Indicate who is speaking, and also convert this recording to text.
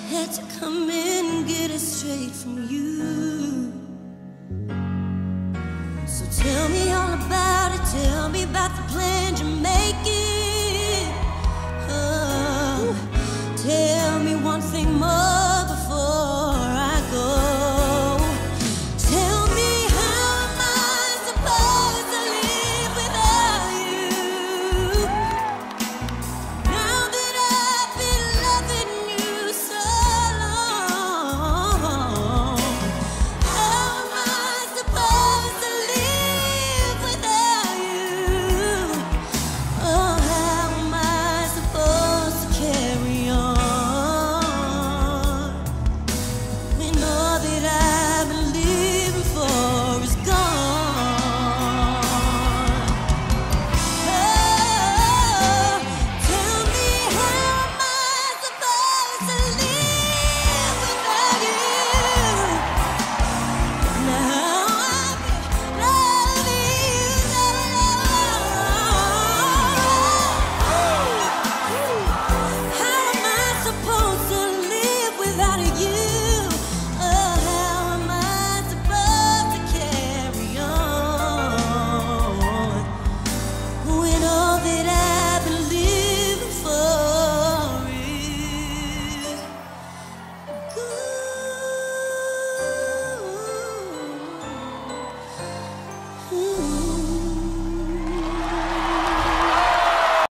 Speaker 1: had to come in and get it straight from you. So tell me all about it, tell me about the plans you're making.